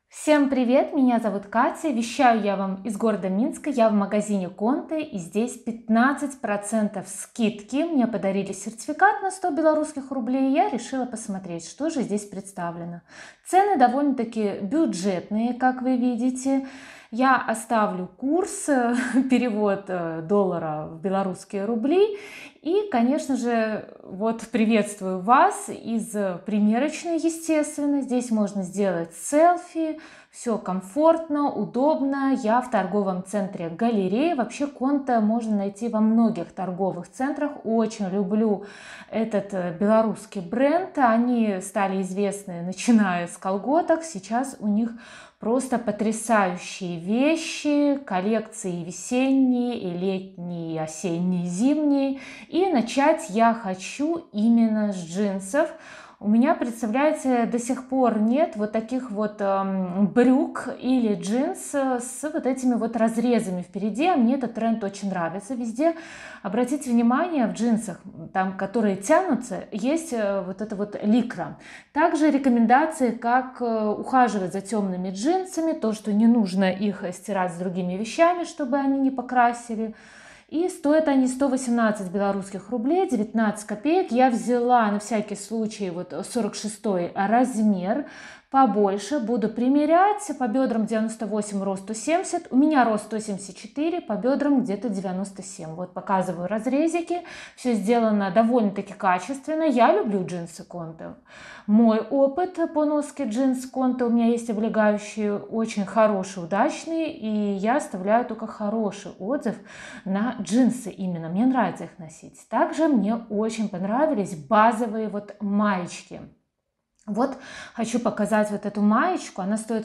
Всем привет, меня зовут Катя, вещаю я вам из города Минска, я в магазине Конте, и здесь 15% скидки, мне подарили сертификат на 100 белорусских рублей, и я решила посмотреть, что же здесь представлено. Цены довольно-таки бюджетные, как вы видите. Я оставлю курс, перевод доллара в белорусские рубли. И, конечно же, вот приветствую вас из примерочной, естественно. Здесь можно сделать селфи, все комфортно, удобно. Я в торговом центре Галерея. Вообще Конте можно найти во многих торговых центрах. Очень люблю этот белорусский бренд. Они стали известны, начиная с колготок. Сейчас у них просто потрясающие вещи, коллекции весенние, и летние, и осенние, и зимние. И начать я хочу именно с джинсов. У меня, представляете, до сих пор нет вот таких вот брюк или джинс с вот этими вот разрезами впереди. А мне этот тренд очень нравится. Везде, обратите внимание, в джинсах, там, которые тянутся, есть вот это вот ликра. Также рекомендации, как ухаживать за темными джинсами, то, что не нужно их стирать с другими вещами, чтобы они не покрасили. И стоят они 118 белорусских рублей, 19 копеек. Я взяла на всякий случай вот 46 размер, побольше. Буду примерять. По бедрам 98, рост 170. У меня рост 174, по бедрам где-то 97. Вот показываю разрезики. Все сделано довольно-таки качественно. Я люблю джинсы Конте. Мой опыт по носке джинс Конте, у меня есть облегающие, очень хорошие, удачные. И я оставляю только хороший отзыв на джинсы именно. Мне нравится их носить. Также мне очень понравились базовые вот маечки. Вот хочу показать вот эту маечку, она стоит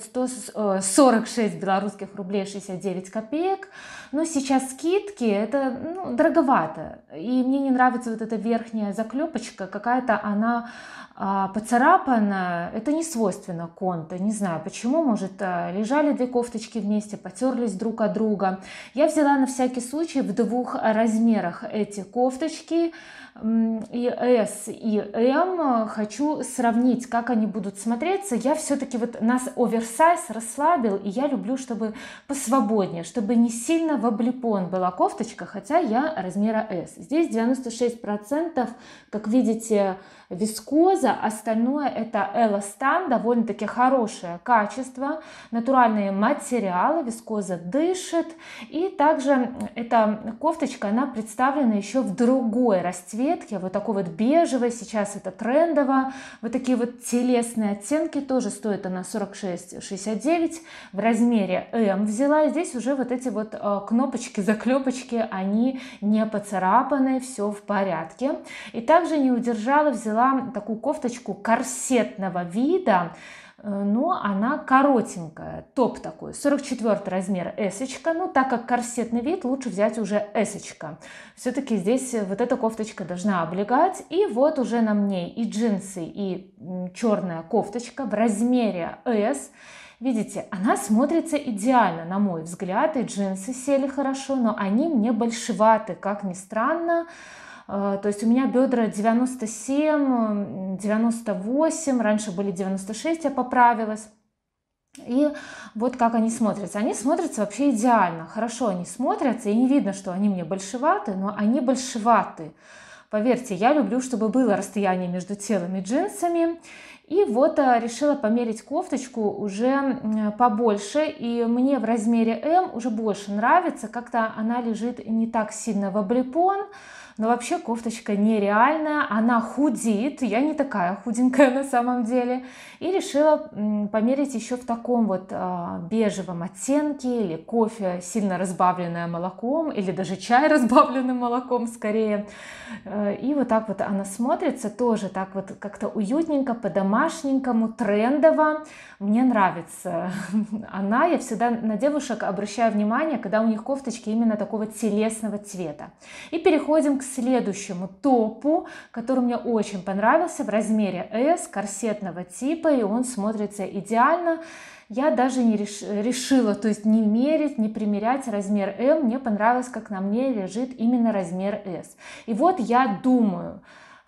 146 белорусских рублей 69 копеек, но сейчас скидки, это дороговато, и мне не нравится вот эта верхняя заклепочка, какая-то она поцарапана, это не свойственно Конте, не знаю почему, может лежали две кофточки вместе, потерлись друг от друга. Я взяла на всякий случай в двух размерах эти кофточки, и S, и M. Хочу сравнить, как они будут смотреться. Я все-таки вот нас оверсайз расслабил, и я люблю, чтобы посвободнее, чтобы не сильно в облепон была кофточка, хотя я размера S. Здесь 96%, как видите, вискоза, остальное это эластан, довольно-таки хорошее качество, натуральные материалы, вискоза дышит. И также эта кофточка, она представлена еще в другой расцветке, вот такой вот бежевой, сейчас это трендово. Вот такие вот телесные оттенки, тоже стоит она 46,69, в размере М взяла. И здесь уже вот эти вот кнопочки, заклепочки, они не поцарапаны, все в порядке. И также не удержала, взяла такую кофточку корсетного вида, но она коротенькая, топ такой, 44 размер эсочка, но так как корсетный вид, лучше взять уже эсочка. Все-таки здесь вот эта кофточка должна облегать, и вот уже на мне и джинсы, и черная кофточка в размере S. Видите, она смотрится идеально, на мой взгляд, и джинсы сели хорошо, но они мне большеваты, как ни странно. То есть у меня бедра 97, 98, раньше были 96, я поправилась. И вот как они смотрятся. Они смотрятся вообще идеально, хорошо они смотрятся, и не видно, что они мне большеваты, но они большеваты. Поверьте, я люблю, чтобы было расстояние между телом и джинсами. И вот решила померить кофточку уже побольше, и мне в размере М уже больше нравится, как-то она лежит не так сильно в облепон. Но вообще кофточка нереальная, она худит, я не такая худенькая на самом деле. И решила померить еще в таком вот бежевом оттенке, или кофе, сильно разбавленное молоком, или даже чай разбавленным молоком скорее. И вот так вот она смотрится, тоже так вот как-то уютненько, по-домашненькому, трендово. Мне нравится она, я всегда на девушек обращаю внимание, когда у них кофточки именно такого телесного цвета. И переходим к следующему топу, который мне очень понравился, в размере S, корсетного типа, и он смотрится идеально. Я даже не решила, то есть не мерить, не примерять размер M, мне понравилось, как на мне лежит именно размер S. И вот я думаю,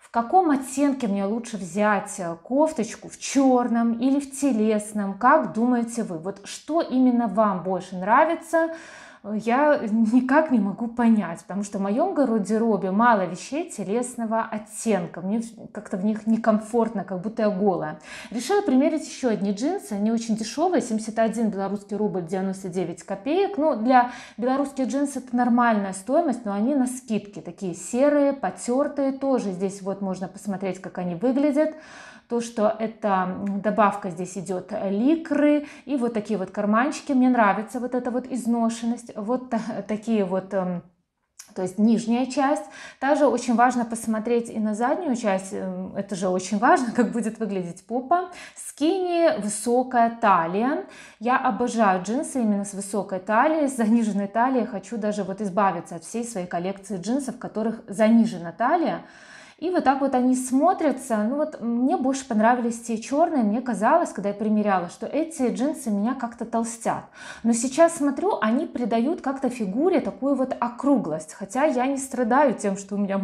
в каком оттенке мне лучше взять кофточку, в черном или в телесном, как думаете вы? Вот что именно вам больше нравится? Я никак не могу понять, потому что в моем гардеробе мало вещей телесного оттенка, мне как-то в них некомфортно, как будто я голая. Решила примерить еще одни джинсы, они очень дешевые, 71 белорусский рубль 99 копеек. Ну, для белорусских джинсов это нормальная стоимость, но они на скидке, такие серые, потертые, тоже здесь вот можно посмотреть, как они выглядят. То, что это добавка здесь идет ликры и вот такие вот карманчики. Мне нравится вот эта вот изношенность. Вот такие вот, то есть нижняя часть. Также очень важно посмотреть и на заднюю часть. Это же очень важно, как будет выглядеть попа. Скини, высокая талия. Я обожаю джинсы именно с высокой талией. С заниженной талией хочу даже вот избавиться от всей своей коллекции джинсов, в которых занижена талия. И вот так вот они смотрятся. Ну вот мне больше понравились те черные. Мне казалось, когда я примеряла, что эти джинсы меня как-то толстят. Но сейчас смотрю, они придают как-то фигуре такую вот округлость. Хотя я не страдаю тем, что у меня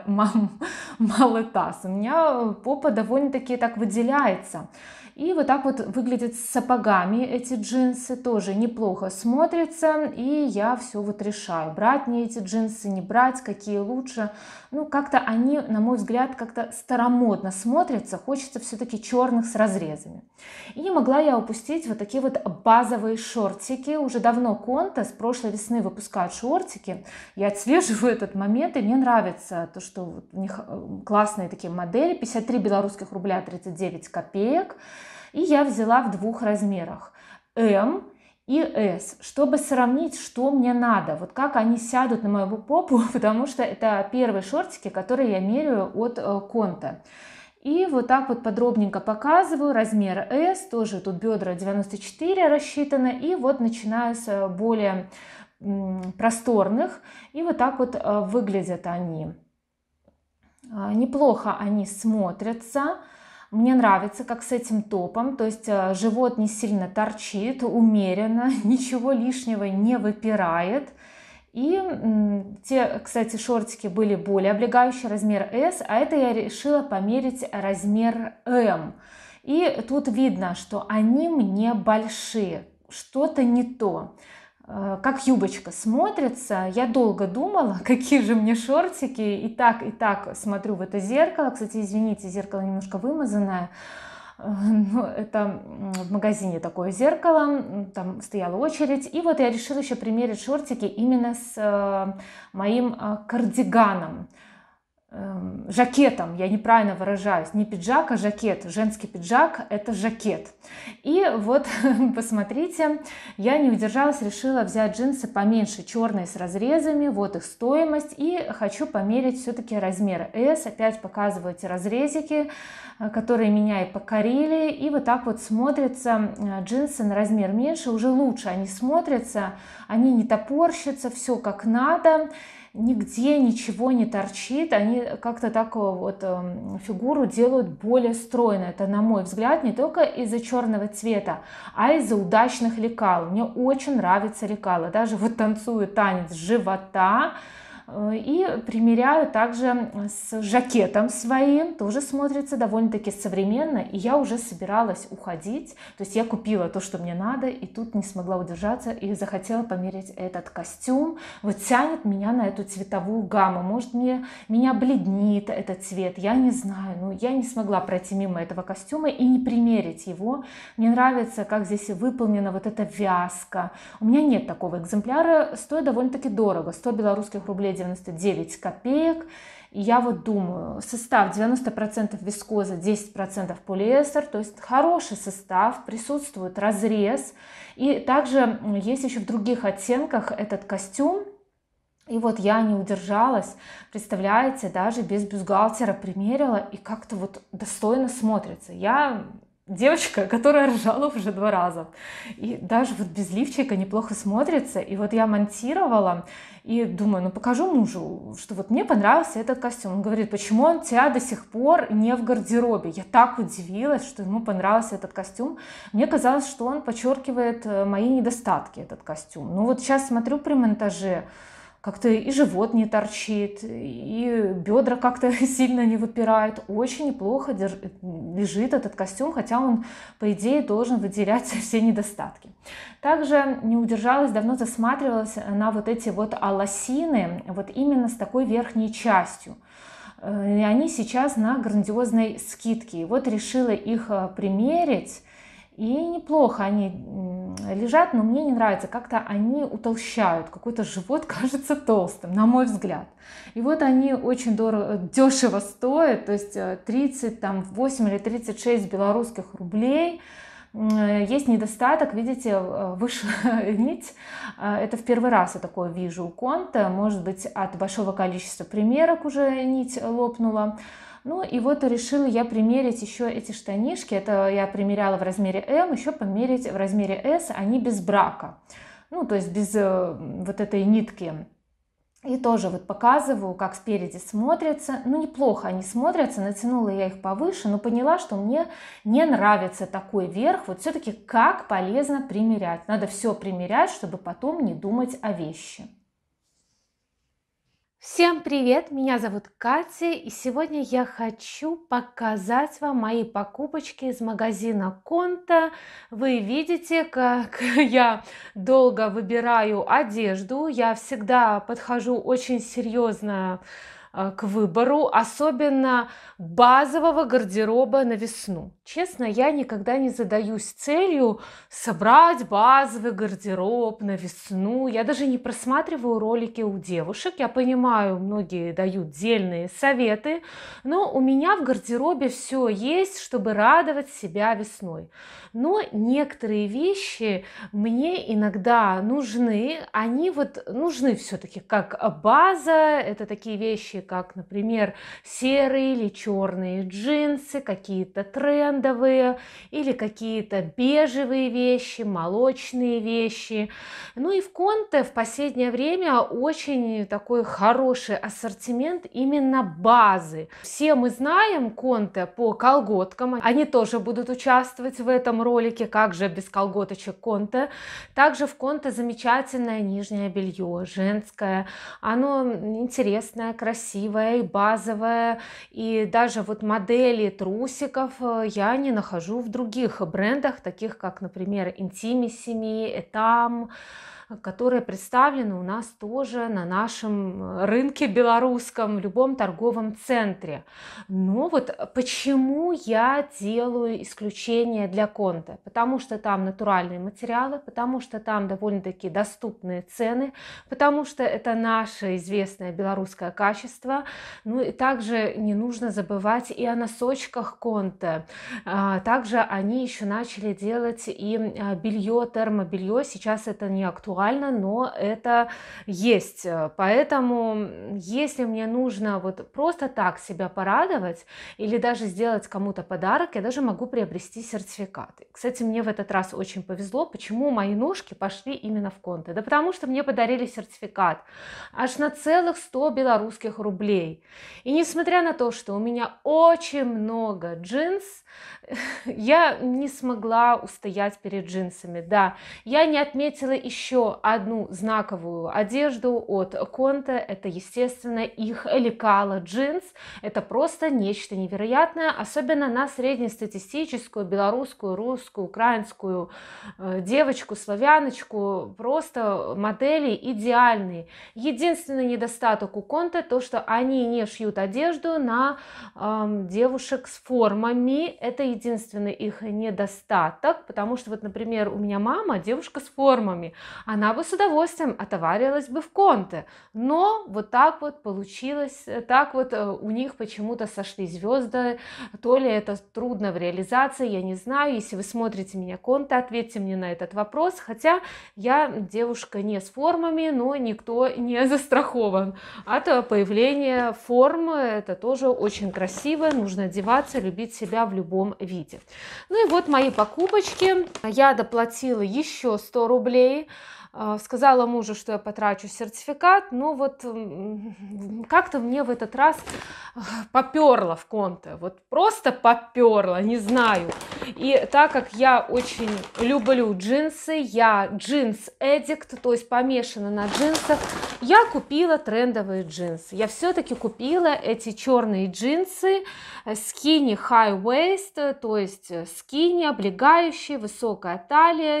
малый таз. У меня попа довольно-таки так выделяется. И вот так вот выглядят с сапогами эти джинсы, тоже неплохо смотрятся. И я все вот решаю, брать мне эти джинсы, не брать, какие лучше. Ну, как-то они, на мой взгляд, как-то старомодно смотрятся. Хочется все-таки черных с разрезами. И не могла я упустить вот такие вот базовые шортики. Уже давно Конте с прошлой весны выпускают шортики. Я отслеживаю этот момент, и мне нравится то, что вот у них классные такие модели. 53 белорусских рубля 39 копеек. И я взяла в двух размерах: М и S, чтобы сравнить, что мне надо, вот как они сядут на мою попу, потому что это первые шортики, которые я меряю от Конте. И вот так вот подробненько показываю. Размер S, тоже тут бедра 94 рассчитаны, и вот начинаю с более просторных, и вот так вот выглядят они. Неплохо они смотрятся. Мне нравится, как с этим топом, то есть живот не сильно торчит, умеренно, ничего лишнего не выпирает. И те, кстати, шортики были более облегающие, размер S, а это я решила померить размер M. И тут видно, что они мне большие, что-то не то. Как юбочка смотрится. Я долго думала, какие же мне шортики. И так смотрю в это зеркало. Кстати, извините, зеркало немножко вымазанное. Но это в магазине такое зеркало. Там стояла очередь. И вот я решила еще примерить шортики именно с моим кардиганом. Жакетом, я неправильно выражаюсь, не пиджак, а жакет. Женский пиджак — это жакет. И вот посмотрите, я не удержалась, решила взять джинсы поменьше, черные с разрезами, вот их стоимость, и хочу померить все-таки размер S. Опять показываю эти разрезики, которые меня и покорили. И вот так вот смотрятся джинсы на размер меньше, уже лучше они смотрятся, они не топорщатся, все как надо. Нигде ничего не торчит, они как-то такую вот фигуру делают более стройной. Это, на мой взгляд, не только из-за черного цвета, а из-за удачных лекал. Мне очень нравятся лекала. Даже вот танцую танец живота и примеряю также с жакетом своим, тоже смотрится довольно-таки современно. И я уже собиралась уходить, то есть я купила то, что мне надо, и тут не смогла удержаться и захотела померить этот костюм. Вот тянет меня на эту цветовую гамму, может меня бледнит этот цвет, я не знаю, но я не смогла пройти мимо этого костюма и не примерить его. Мне нравится, как здесь выполнена вот эта вязка. У меня нет такого экземпляра, стоит довольно-таки дорого, 100 белорусских рублей 99 копеек. И я вот думаю, состав 90% вискоза, 10% полиэстер, то есть хороший состав, присутствует разрез. И также есть еще в других оттенках этот костюм. И вот я не удержалась, представляете, даже без бюстгальтера примерила, и как-то вот достойно смотрится. Я девочка, которая ржала уже 2 раза. И даже вот без лифчика неплохо смотрится. И вот я монтировала и думаю, ну покажу мужу, что вот мне понравился этот костюм. Он говорит, почему он у тебя до сих пор не в гардеробе? Я так удивилась, что ему понравился этот костюм. Мне казалось, что он подчеркивает мои недостатки, этот костюм. Ну вот сейчас смотрю при монтаже, как-то и живот не торчит, и бедра как-то сильно не выпирают. Очень неплохо лежит этот костюм, хотя он, по идее, должен выделять все недостатки. Также не удержалась, давно засматривалась на вот эти вот лосины, вот именно с такой верхней частью. И они сейчас на грандиозной скидке. И вот решила их примерить. И неплохо они лежат, но мне не нравится, как-то они утолщают, какой-то живот кажется толстым, на мой взгляд. И вот они очень дешево стоят, то есть 38 или 36 белорусских рублей. Есть недостаток, видите, вышла нить, это в первый раз я такое вижу у Конте, может быть, от большого количества примерок уже нить лопнула. Ну и вот решила я примерить еще эти штанишки, это я примеряла в размере М, еще померить в размере S, они без брака, ну то есть без вот этой нитки. И тоже вот показываю, как спереди смотрятся. Ну, неплохо они смотрятся, натянула я их повыше, но поняла, что мне не нравится такой верх. Вот все-таки как полезно примерять. Надо все примерять, чтобы потом не думать о вещи. Всем привет! Меня зовут Катя, и сегодня я хочу показать вам мои покупочки из магазина Конте. Вы видите, как я долго выбираю одежду. Я всегда подхожу очень серьезно к выбору, особенно базового гардероба на весну. Честно, я никогда не задаюсь целью собрать базовый гардероб на весну. Я даже не просматриваю ролики у девушек. Я понимаю, многие дают дельные советы, но у меня в гардеробе все есть, чтобы радовать себя весной. Но некоторые вещи мне иногда нужны. Они вот нужны все-таки как база. Это такие вещи, как, например, серые или черные джинсы, какие-то трендовые или какие-то бежевые вещи, молочные вещи. Ну и в Конте в последнее время очень такой хороший ассортимент именно базы. Все мы знаем Конте по колготкам, они тоже будут участвовать в этом ролике, как же без колготочек Конте. Также в Конте замечательное нижнее белье, женское, оно интересное, красивое и базовое, и даже вот модели трусиков я не нахожу в других брендах, таких как, например, Intimissimi, Etam, которые представлены у нас тоже на нашем рынке белорусском, в любом торговом центре. Но вот почему я делаю исключение для Конте? Потому что там натуральные материалы, потому что там довольно-таки доступные цены, потому что это наше известное белорусское качество. Ну и также не нужно забывать и о носочках Конте. Также они еще начали делать и белье, термобелье. Сейчас это не актуально, но это есть. Поэтому, если мне нужно вот просто так себя порадовать или даже сделать кому-то подарок, я даже могу приобрести сертификаты. Кстати, мне в этот раз очень повезло. Почему мои ножки пошли именно в Конте? Да потому что мне подарили сертификат аж на целых 100 белорусских рублей. И несмотря на то, что у меня очень много джинс, я не смогла устоять перед джинсами. Да, я не отметила еще одну знаковую одежду от Конте. Это, естественно, их лекало джинс. Это просто нечто невероятное, особенно на среднестатистическую белорусскую, русскую, украинскую девочку, славяночку. Просто модели идеальные. Единственный недостаток у Конте то, что они не шьют одежду на девушек с формами. Это единственный их недостаток, потому что вот, например, у меня мама девушка с формами, она бы с удовольствием отоварилась бы в Конте, но вот так вот получилось, так вот у них почему-то сошли звезды, то ли это трудно в реализации, я не знаю. Если вы смотрите меня Конте, ответьте мне на этот вопрос, хотя я девушка не с формами, но никто не застрахован от появления форм. Это тоже очень красиво, нужно одеваться, любить себя в любом виде. Ну и вот мои покупочки. Я доплатила еще 100 рублей. Сказала мужу, что я потрачу сертификат, но вот как-то мне в этот раз поперло в Конте, вот просто поперло, не знаю. И так как я очень люблю джинсы, я джинс-эдикт, то есть помешана на джинсах, Я купила трендовые джинсы. Я все-таки купила эти черные джинсы skinny high waist, то есть skinny, облегающие, высокая талия,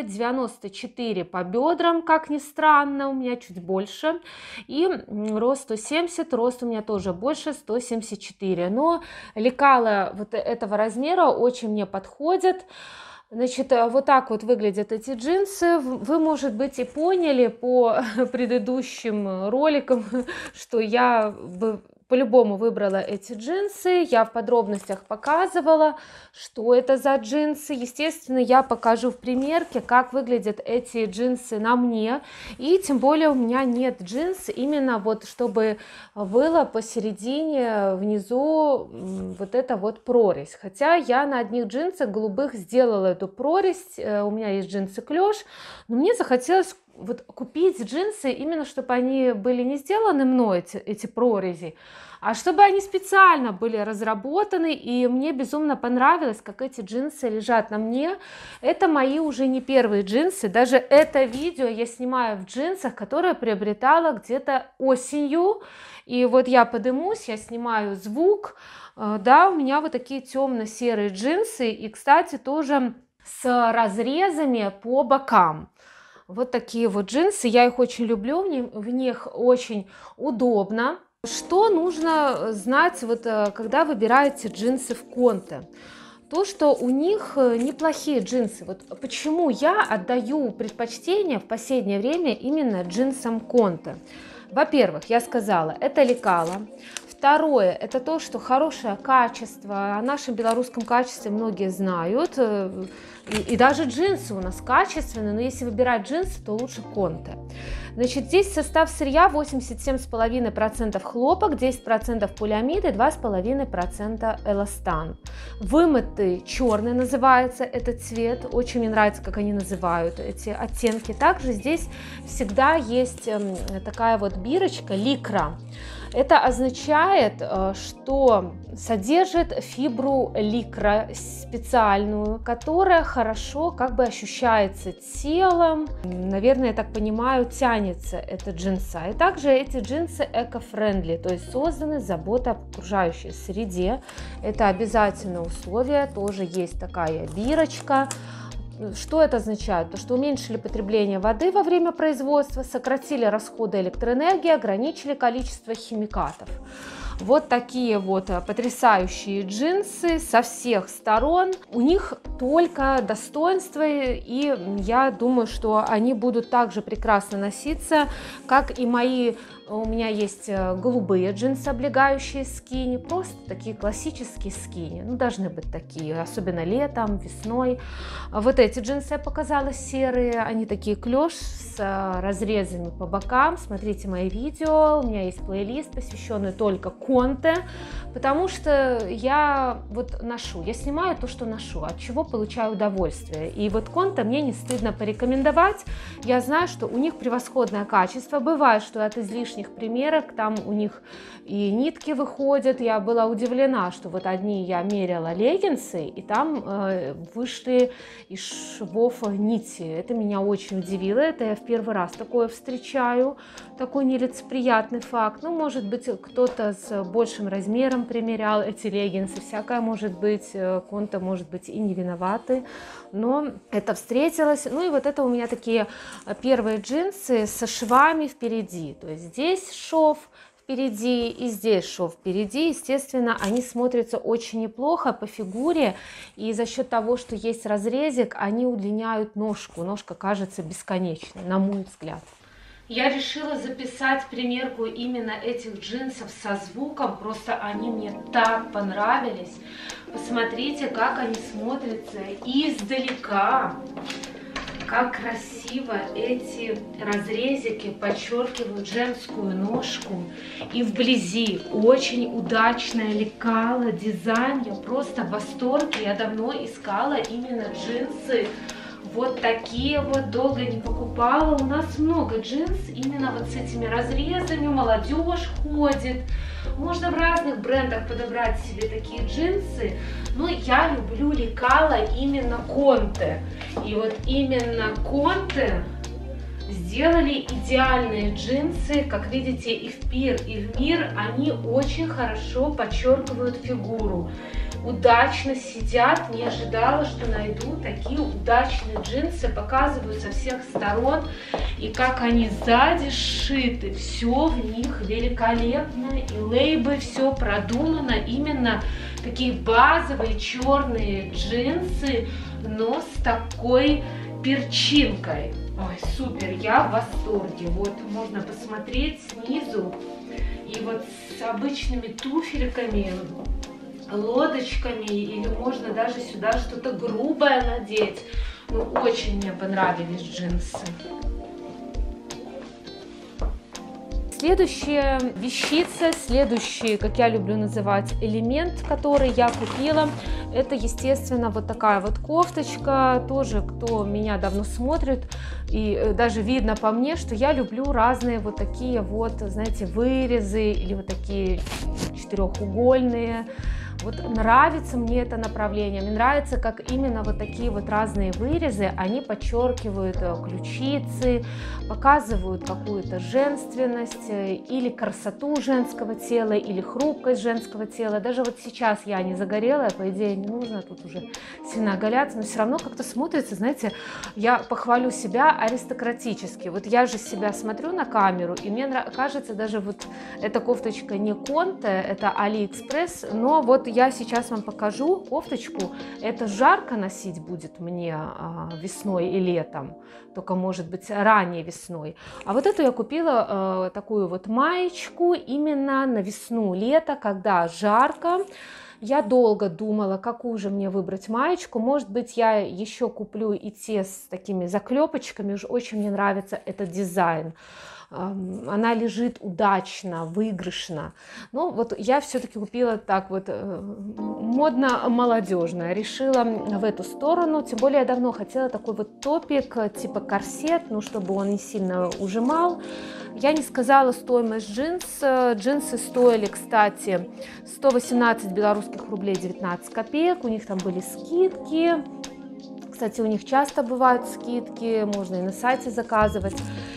94 по бедрам, как ни странно, у меня чуть больше, и рост 170, рост у меня тоже больше, 174, но лекала вот этого размера очень мне подходят. Значит, вот так вот выглядят эти джинсы. Вы, может быть, и поняли по предыдущим роликам, что я по-любому выбрала эти джинсы. Я в подробностях показывала, что это за джинсы. Естественно, я покажу в примерке, как выглядят эти джинсы на мне. И тем более у меня нет джинс именно вот, чтобы было посередине, внизу вот эта вот прорезь. Хотя я на одних джинсах голубых сделала эту прорезь. У меня есть джинсы клеш, но мне захотелось вот купить джинсы именно, чтобы они были не сделаны мной, эти прорези, а чтобы они специально были разработаны, и мне безумно понравилось, как эти джинсы лежат на мне. Это мои уже не первые джинсы, даже это видео я снимаю в джинсах, которые приобретала где-то осенью, и вот я подымусь, я снимаю звук, да, у меня вот такие темно-серые джинсы, и, кстати, тоже с разрезами по бокам. Вот такие вот джинсы, я их очень люблю, в них очень удобно. Что нужно знать, вот, когда выбираете джинсы в Конте? То, что у них неплохие джинсы. Вот почему я отдаю предпочтение в последнее время именно джинсам Конте. Во-первых, я сказала, это лекало. Второе, это то, что хорошее качество. О нашем белорусском качестве многие знают. И даже джинсы у нас качественные, но если выбирать джинсы, то лучше Конте. Значит, здесь состав сырья 87,5% хлопок, 10% полиамиды, 2,5% эластан. Вымытый черный называется этот цвет. Очень мне нравится, как они называют эти оттенки. Также здесь всегда есть такая вот бирочка ликра. Это означает, что содержит фибру ликра специальную, которая хорошо как бы ощущается телом. Наверное, я так понимаю, тянется эта джинса. И также эти джинсы эко-френдли, то есть созданы заботой об окружающей среде. Это обязательное условие, тоже есть такая бирочка. Что это означает? То, что уменьшили потребление воды во время производства, сократили расходы электроэнергии, ограничили количество химикатов. Вот такие вот потрясающие джинсы со всех сторон. У них только достоинства, и я думаю, что они будут также прекрасно носиться, как и мои. У меня есть голубые джинсы, облегающие скини, просто такие классические скини, ну, должны быть такие, особенно летом, весной. Вот эти джинсы я показала, серые, они такие клеш с разрезами по бокам. Смотрите мои видео, у меня есть плейлист, посвященный только Конте, потому что я вот ношу, я снимаю то, что ношу, от чего получаю удовольствие. И вот Конте мне не стыдно порекомендовать. Я знаю, что у них превосходное качество. Бывает, что от излишних примерок там у них и нитки выходят. Я была удивлена, что вот одни я меряла леггинсы, и там вышли из швов нити. Это меня очень удивило. Это я в первый раз такое встречаю, такой нелицеприятный факт. Ну, может быть, кто-то с большим размером примерял эти леггинсы. Всякое может быть, Конте может быть и не виноваты, но это встретилось. Ну и вот это у меня такие первые джинсы со швами впереди. То есть здесь шов впереди и здесь шов впереди. Естественно, они смотрятся очень неплохо по фигуре, и за счет того, что есть разрезик, они удлиняют ножку. Ножка кажется бесконечной, на мой взгляд. Я решила записать примерку именно этих джинсов со звуком, просто они мне так понравились. Посмотрите, как они смотрятся издалека. Как красиво эти разрезики подчеркивают женскую ножку. И вблизи очень удачное лекало, дизайн. Я просто в восторге. Я давно искала именно джинсы вот такие вот, долго не покупала. У нас много джинс именно вот с этими разрезами. Молодежь ходит. Можно в разных брендах подобрать себе такие джинсы. Но я люблю лекало именно Конте. И вот именно Конте Сделали идеальные джинсы, как видите, и в пир, и в мир, они очень хорошо подчеркивают фигуру. Удачно сидят, не ожидала, что найду такие удачные джинсы, показываю со всех сторон, и как они сзади сшиты, все в них великолепно, и лейбы, все продумано, именно такие базовые черные джинсы, но с такой перчинкой. Ой, супер, я в восторге. Вот можно посмотреть снизу, и вот с обычными туфельками, лодочками, или можно даже сюда что-то грубое надеть. Ну, очень мне понравились джинсы. Следующая вещица, следующий, как я люблю называть, элемент, который я купила, это, естественно, вот такая вот кофточка. Тоже, кто меня давно смотрит, и даже видно по мне, что я люблю разные вот такие вот, знаете, вырезы или вот такие четырехугольные. Вот нравится мне это направление, мне нравится, как именно вот такие вот разные вырезы, они подчеркивают ключицы, показывают какую-то женственность или красоту женского тела, или хрупкость женского тела. Даже вот сейчас я не загорелая, по идее не нужно тут уже сильно оголяться, но все равно как-то смотрится, знаете, я похвалю себя аристократически. Вот я же себя смотрю на камеру, и мне кажется, даже вот эта кофточка не Конте, это Алиэкспресс, но вот я сейчас вам покажу кофточку. Это жарко носить будет мне весной и летом, только может быть ранней весной. А вот эту я купила такую вот маечку именно на весну-лето, когда жарко. Я долго думала, какую же мне выбрать маечку. Может быть, я еще куплю и те с такими заклепочками. Уж очень мне нравится этот дизайн. Она лежит удачно, выигрышно. Но вот я все-таки купила так вот модно-молодежно. Решила в эту сторону. Тем более я давно хотела такой вот топик, типа корсет, ну, чтобы он не сильно ужимал. Я не сказала стоимость джинс. Джинсы стоили, кстати, 118 белорусских рублей 19 копеек. У них там были скидки. Кстати, у них часто бывают скидки. Можно и на сайте заказывать.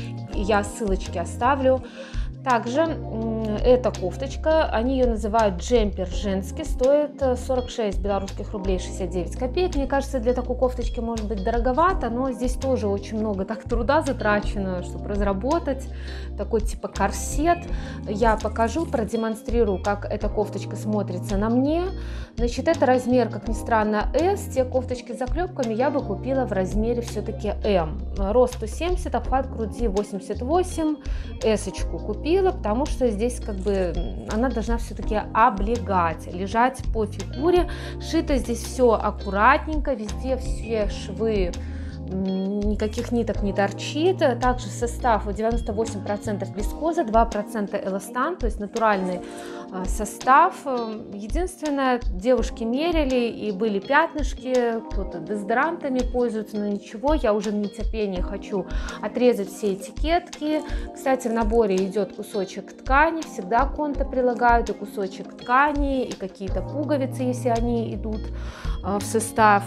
Я ссылочки оставлю. Также эта кофточка, они ее называют джемпер женский, стоит 46 белорусских рублей 69 копеек. Мне кажется, для такой кофточки может быть дороговато, но здесь тоже очень много так труда затрачено, чтобы разработать такой типа корсет. Я покажу, продемонстрирую, как эта кофточка смотрится на мне. Значит, это размер, как ни странно, S. Те кофточки с заклепками я бы купила в размере все-таки M. Рост 170, обхват груди 88. S-очку купила, потому что здесь как бы она должна все-таки облегать, лежать по фигуре. Шито здесь все аккуратненько, везде все швы, никаких ниток не торчит. Также состав 98% вискоза, 2% эластан, то есть натуральный состав. Единственное, девушки мерили и были пятнышки, кто-то дезодорантами пользуется, но ничего, я уже в нетерпении хочу отрезать все этикетки. Кстати, в наборе идет кусочек ткани, всегда Конте прилагают и кусочек ткани, и какие-то пуговицы, если они идут в состав.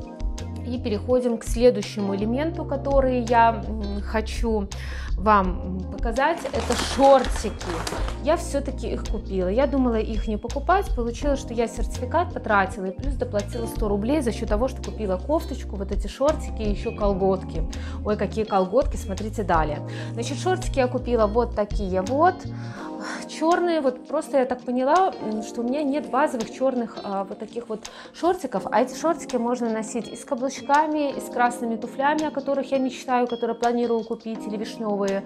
И переходим к следующему элементу, который я хочу вам показать. Это шортики. Я все-таки их купила. Я думала их не покупать. Получилось, что я сертификат потратила и плюс доплатила 100 рублей за счет того, что купила кофточку, вот эти шортики и еще колготки. Ой, какие колготки, смотрите далее. Значит, шортики я купила вот такие вот. Черные, вот просто я так поняла, что у меня нет базовых черных вот таких вот шортиков, а эти шортики можно носить и с каблучками, и с красными туфлями, о которых я мечтаю, которые планирую купить, или вишневые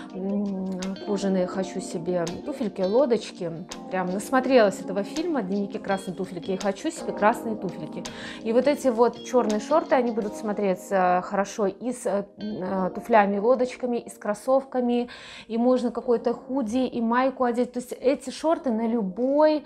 кожаные хочу себе туфельки, лодочки. Прям насмотрелась этого фильма «Дневники красной туфельки» и хочу себе красные туфельки. И вот эти вот черные шорты, они будут смотреться хорошо и с туфлями, лодочками, и с кроссовками, и можно какой-то худи, и майку майку одеть. То есть эти шорты на любую,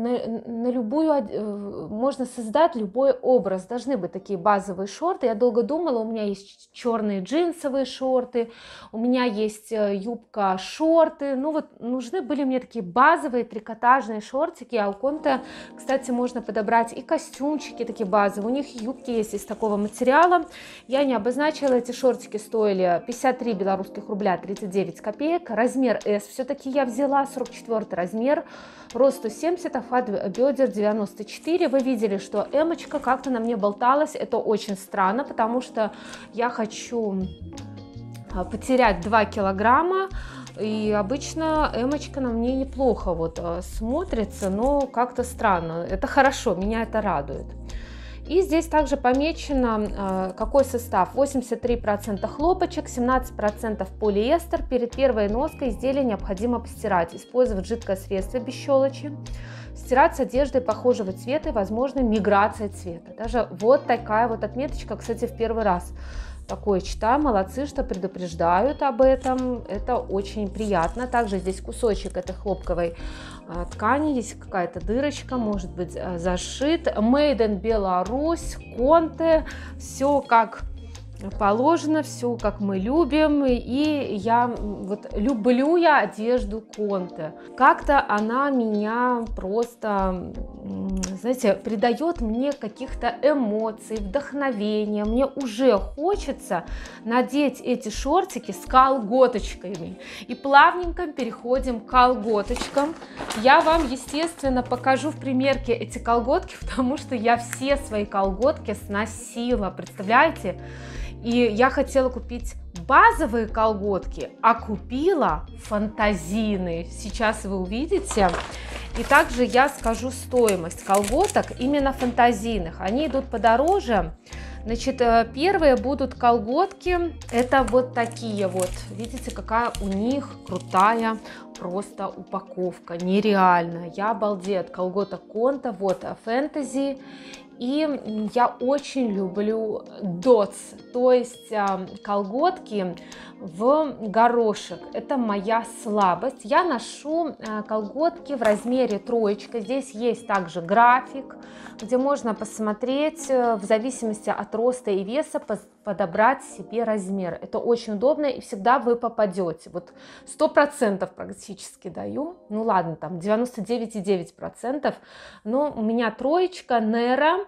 можно создать любой образ. Должны быть такие базовые шорты. Я долго думала, у меня есть черные джинсовые шорты, у меня есть юбка-шорты. Ну вот нужны были мне такие базовые трикотажные шортики. А у Конте, кстати, можно подобрать и костюмчики такие базовые. У них юбки есть из такого материала. Я не обозначила, эти шортики стоили 53 белорусских рубля 39 копеек. Размер S все-таки я взяла, 44 размер, рост 170, охват бедер 94. Вы видели, что эмочка как-то на мне болталась. Это очень странно, потому что я хочу потерять 2 килограмма. И обычно эмочка на мне неплохо вот смотрится, но как-то странно. Это хорошо, меня это радует. И здесь также помечено, какой состав. 83% хлопочек, 17% полиэстер. Перед первой ноской изделие необходимо постирать. Использовать жидкое средство без щелочи. Стирать с одеждой похожего цвета и, возможно, миграция цвета. Даже вот такая вот отметочка, кстати, в первый раз такое читаю. Молодцы, что предупреждают об этом. Это очень приятно. Также здесь кусочек этой хлопковой ткани, есть какая-то дырочка, может быть зашит. Made in Беларусь, Конте, все как положено, все как мы любим. И я вот люблю я одежду Конте. Как-то она меня просто, знаете, придает мне каких-то эмоций, вдохновения. Мне уже хочется надеть эти шортики с колготочками. И плавненько переходим к колготочкам. Я вам, естественно, покажу в примерке эти колготки, потому что я все свои колготки сносила, представляете? И я хотела купить базовые колготки, а купила фантазийные. Сейчас вы увидите. И также я скажу стоимость колготок именно фантазийных. Они идут подороже. Значит, первые будут колготки. Это вот такие вот. Видите, какая у них крутая просто упаковка. Нереально. Я обалдею от колготок Конте. Вот фэнтези. И я очень люблю дотс, то есть колготки в горошек. Это моя слабость. Я ношу колготки в размере 3. Здесь есть также график, где можно посмотреть в зависимости от роста и веса, подобрать себе размер. Это очень удобно, и всегда вы попадете. Вот 100% практически даю. Ну ладно, там 99,9%. Но у меня 3, Nera,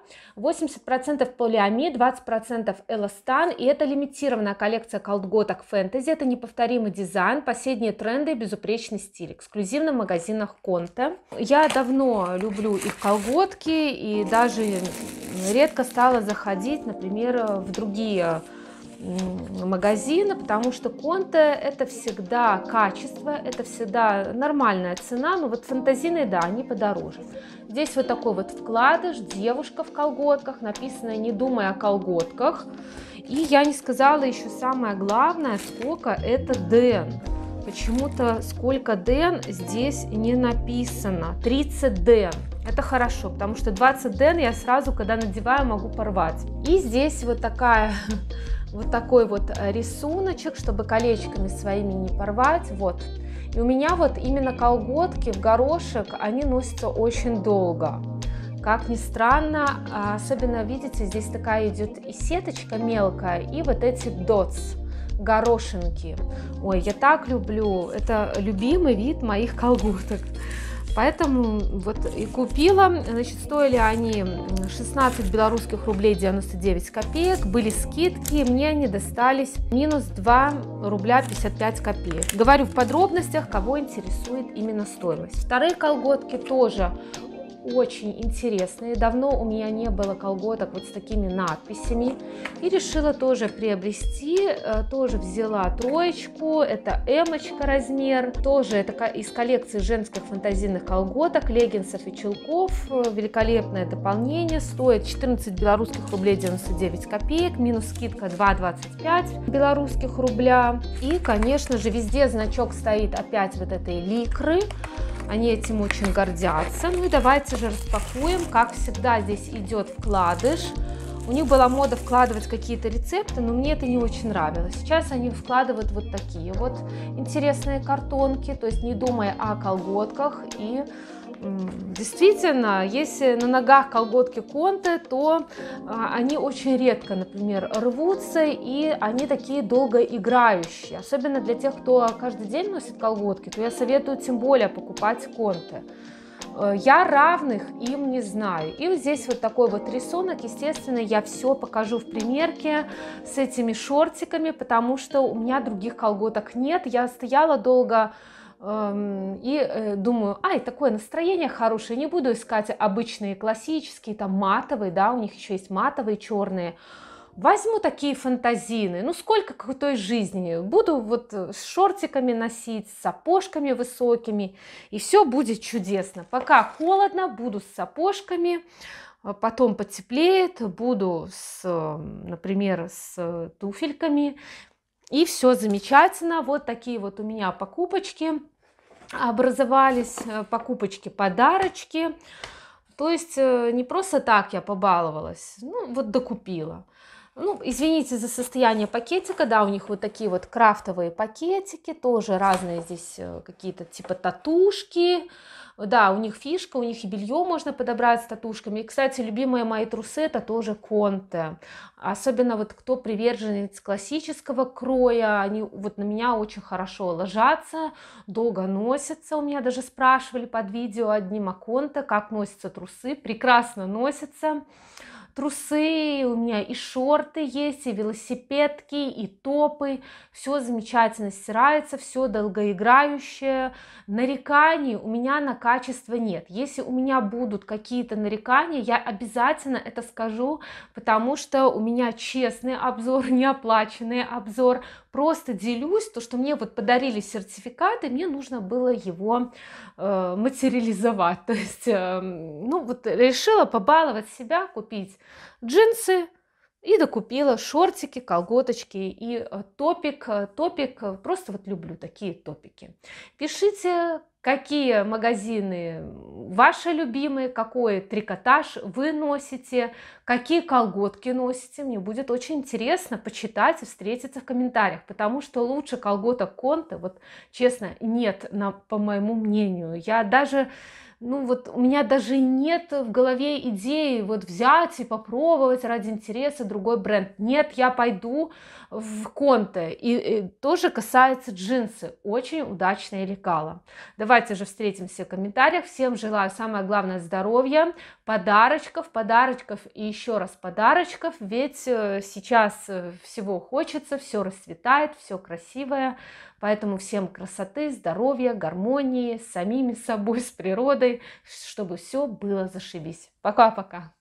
80% полиамид, 20% эластан. И это лимитированная коллекция колготок фэнтези. Это неповторимый дизайн, последние тренды и безупречный стиль. Эксклюзивно в магазинах Конте. Я давно люблю их колготки и даже редко стала заходить, например, в другие магазины, потому что Конте это всегда качество, это всегда нормальная цена, но вот фантазийные, да, они подороже. Здесь вот такой вот вкладыш, девушка в колготках, написано «Не думай о колготках». И я не сказала еще самое главное, сколько это ден. Почему-то сколько ден здесь не написано. 30 ден. Это хорошо, потому что 20 ден я сразу, когда надеваю, могу порвать. И здесь вот такой вот рисуночек, чтобы колечками своими не порвать. Вот. И у меня вот именно колготки в горошек, они носятся очень долго. Как ни странно, особенно, видите, здесь такая идет и сеточка мелкая, и вот эти дотс, горошинки. Ой, я так люблю, это любимый вид моих колготок. Поэтому вот и купила. Значит, стоили они 16 белорусских рублей 99 копеек. Были скидки, мне они достались минус 2 рубля 55 копеек. Говорю в подробностях, кого интересует именно стоимость. Вторые колготки тоже очень интересные. Давно у меня не было колготок вот с такими надписями. И решила тоже приобрести. Тоже взяла 3. Это эмочка размер. Тоже это из коллекции женских фантазийных колготок, леггинсов и чулков. Великолепное дополнение. Стоит 14 белорусских рублей 99 копеек. Минус скидка 2,25 белорусских рубля. И, конечно же, везде значок стоит опять вот этой ликры. Они этим очень гордятся. Ну и давайте же распакуем. Как всегда, здесь идет вкладыш. У них была мода вкладывать какие-то рецепты, но мне это не очень нравилось. Сейчас они вкладывают вот такие вот интересные картонки, то есть не думая о колготках. И действительно, если на ногах колготки Конте, то они очень редко, например, рвутся, и они такие долгоиграющие. Особенно для тех, кто каждый день носит колготки, то я советую тем более покупать Конте. Я равных им не знаю. И вот здесь вот такой вот рисунок. Естественно, я все покажу в примерке с этими шортиками, потому что у меня других колготок нет. Я стояла долго и думаю, ай, такое настроение хорошее, не буду искать обычные классические, там матовые, да, у них еще есть матовые черные. Возьму такие фантазийные, ну сколько крутой жизни, буду вот с шортиками носить, с сапожками высокими, и все будет чудесно. Пока холодно, буду с сапожками, потом потеплеет, буду например, с туфельками, и все замечательно. Вот такие вот у меня покупочки образовались, покупочки-подарочки. То есть не просто так я побаловалась, ну вот докупила. Ну, извините за состояние пакетика, да, у них вот такие вот крафтовые пакетики, тоже разные здесь какие-то типа татушки. Да, у них фишка, у них и белье можно подобрать с татушками. И, кстати, любимые мои трусы это тоже Конте. Особенно вот кто приверженец классического кроя, они вот на меня очень хорошо ложатся, долго носятся. У меня даже спрашивали под видео одним о Конте, как носятся трусы. Прекрасно носятся. Трусы, у меня и шорты есть, и велосипедки, и топы. Все замечательно стирается, все долгоиграющее. Нареканий у меня на качество нет. Если у меня будут какие-то нарекания, я обязательно это скажу, потому что у меня честный обзор, неоплаченный обзор. Просто делюсь, то, что мне вот подарили сертификат, и мне нужно было его материализовать. То есть, ну вот решила побаловать себя, купить джинсы и докупила шортики, колготочки и топик. Просто вот люблю такие топики. Пишите, какие магазины ваши любимые, какой трикотаж вы носите, какие колготки носите. Мне будет очень интересно почитать и встретиться в комментариях, потому что лучше колготок Конте, вот честно, нет, по моему мнению. Я даже... Ну вот у меня даже нет в голове идеи вот взять и попробовать ради интереса другой бренд. Нет, я пойду в Конте. И тоже касается джинсы. Очень удачное лекало. Давайте же встретимся в комментариях. Всем желаю самое главное здоровья, подарочков и еще раз подарочков. Ведь сейчас всего хочется, все расцветает, все красивое. Поэтому всем красоты, здоровья, гармонии с самими собой, с природой, чтобы все было зашибись. Пока-пока.